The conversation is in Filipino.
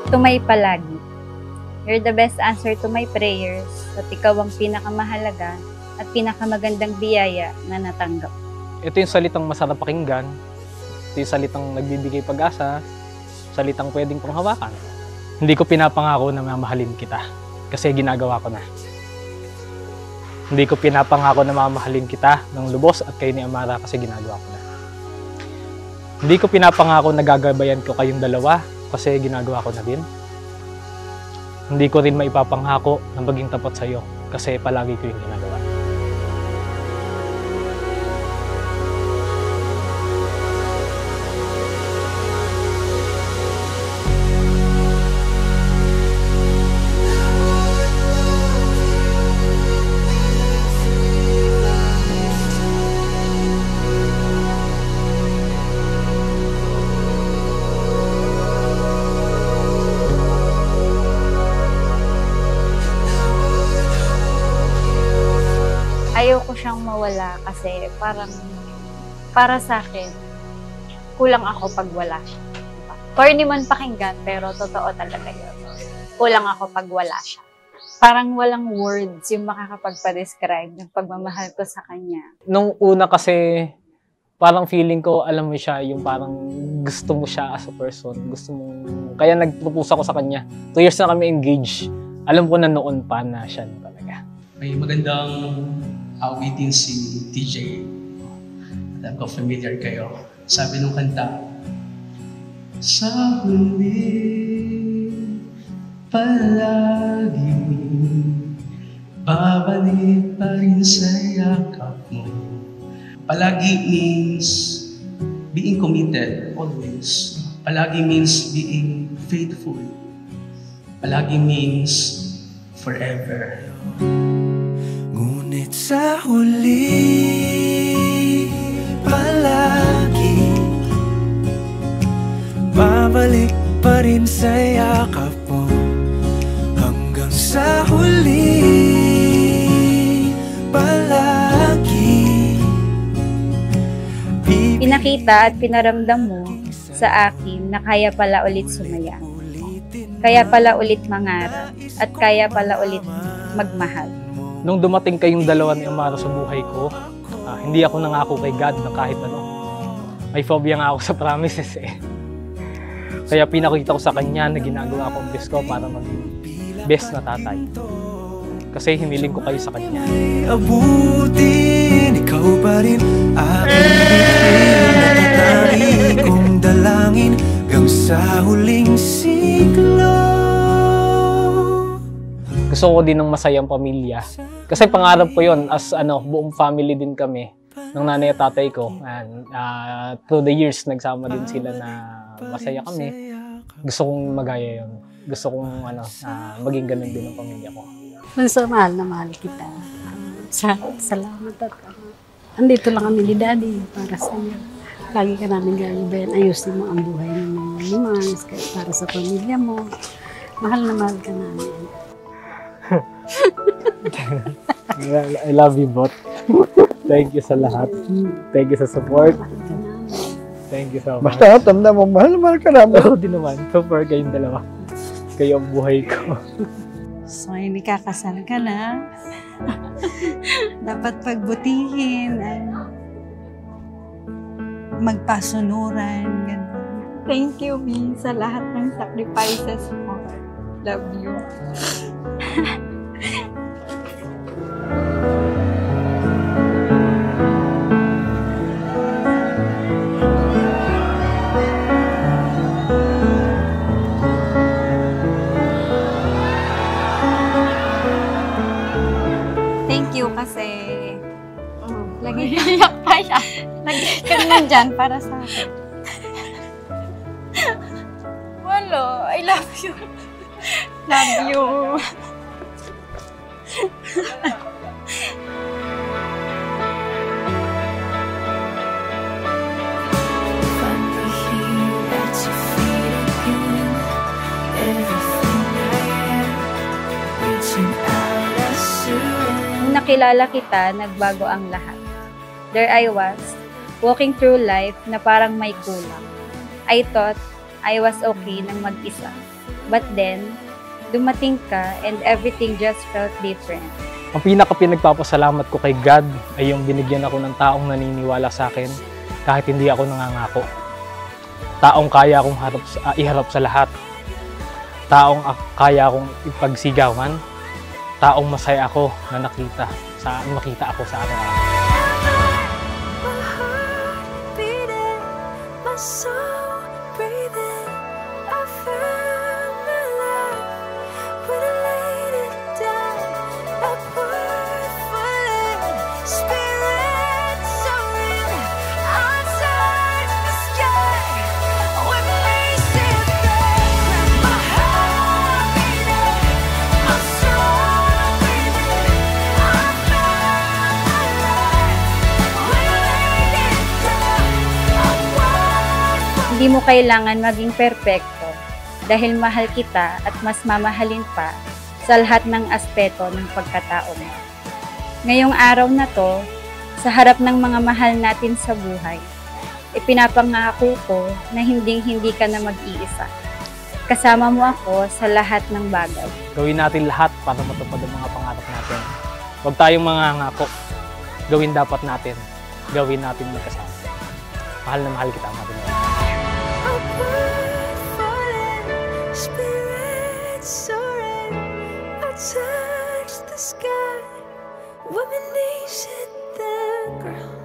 Tumay palagi. You're the best answer to my prayers at ikaw ang pinakamahalaga at pinakamagandang biyaya na natanggap. Ito yung salitang masarap pakinggan. Ito yung salitang nagbibigay pag-asa. Salitang pwedeng panghawakan. Hindi ko pinapangako na mamahalin kita kasi ginagawa ko na. Hindi ko pinapangako na mamahalin kita ng lubos at kayo ni Amara kasi ginagawa ko na. Hindi ko pinapangako na gagabayan ko kayong dalawa kasi ginagawa ko na din. Hindi ko rin maipapangako na maging tapat sa iyo kasi palagi ko yung ginagawa. Ayaw ko siyang mawala kasi parang para sa akin, kulang ako pag wala siya. Corny man pakinggan, pero totoo talaga yun. Kulang ako pag wala siya. Parang walang words yung makakapagpa-describe ng pagmamahal ko sa kanya. Nung una kasi, parang feeling ko, alam mo siya, yung parang gusto mo siya as a person. Gusto mo, kaya nag-propose ako sa kanya. 2 years na kami engaged. Alam ko na noon pa na siya talaga. May magandang awitin si TJ. Alam ko familiar kayo. Sabi nung kanta, sa huli, palagi babalik pa rin sa yakap mo. Palagi means being committed, always. Palagi means being faithful. Palagi means forever. Ngunit sa huli, palagi babalik pa rin sa yakap mo. Hanggang sa huli, palagi Pinakita at pinaramdam mo sa akin na kaya pala ulit sumaya. Kaya pala ulit mangarap at kaya pala ulit magmahal. Nung dumating kayong dalawa ni Amara sa buhay ko, hindi ako nangako kay God na kahit ano. May phobia nga ako sa promises eh. Kaya pinakita ko sa kanya na ginagawa ko ang best ko para maging best na tatay. Kasi hiniling ko kayo sa kanya. abutin, ikaw pa rin aking bituin, kong dalangin hanggang sa huling siglo. Gusto ko din ng masayang pamilya. Kasi pangarap ko yon as buong family din kami ng nanay at tatay ko. And through the years, nagsama din sila na masaya kami. Gusto kong magaya yon. Gusto kong maging ganun din ang pamilya ko. Bunso, mahal na mahal kita. Salamat at andito lang kami ni Daddy para sa iyo. Lagi ka namin gagabayan. Ayusin mo ang buhay mo naman para sa pamilya mo. Mahal na mahal ka namin. I love you both. Thank you sa lahat. Thank you sa support. Thank you so much. Basta tanda mo, mahal ka namin. Oo, din naman. Super kayong dalawa. Kayo ang buhay ko. So, hindi kakasal ka na. Dapat pagbutihin. Magpasunuran. Ganun. Thank you, Mi, sa lahat ng sacrifices mo. Love you. Thank you kasi lagi iyak pa siya. Lagi ka nandyan para sa akin. Wala, I love you. Love you. Nung nakilala kita, nagbago ang lahat. There I was, walking through life na parang may kulang. I thought I was okay nang mag-isa. But then, dumating ka and everything just felt different. Ang pinaka-pinagpapasalamat ko kay God ay yung binigyan ako ng taong naniniwala sa akin kahit hindi ako nangangako. Taong kaya akong iharap sa lahat. Taong kaya akong ipagsigawan. Taong masaya ako na makita ako sa araw-araw. Hindi mo kailangan maging perpekto dahil mahal kita at mas mamahalin pa sa lahat ng aspeto ng pagkatao mo. Ngayong araw na to, sa harap ng mga mahal natin sa buhay, ipinapangako ko na hindi ka na mag-iisa. Kasama mo ako sa lahat ng bagay. Gawin natin lahat para matupad ang mga pangarap natin. Huwag tayong mangangako. Gawin dapat natin. Gawin natin magkasama. Mahal na mahal kita, Mother Mary. Touch the sky, women knees hit the ground.